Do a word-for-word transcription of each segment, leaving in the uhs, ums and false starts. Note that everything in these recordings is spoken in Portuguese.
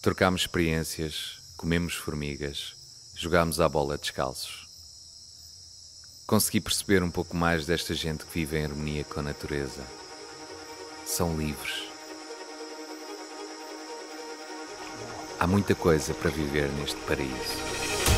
Trocámos experiências, comemos formigas, jogámos à bola descalços. Consegui perceber um pouco mais desta gente que vive em harmonia com a natureza. São livres. Há muita coisa para viver neste paraíso.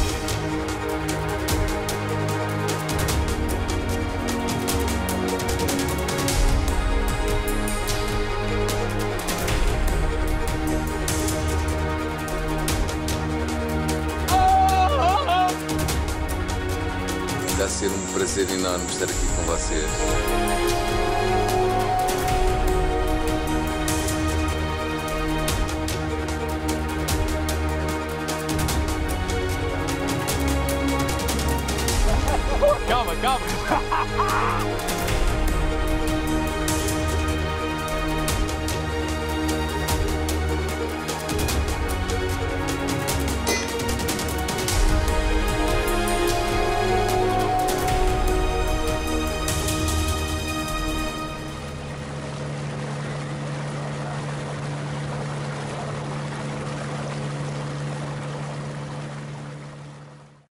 Vai ser um prazer enorme estar aqui com vocês. Calma, calma.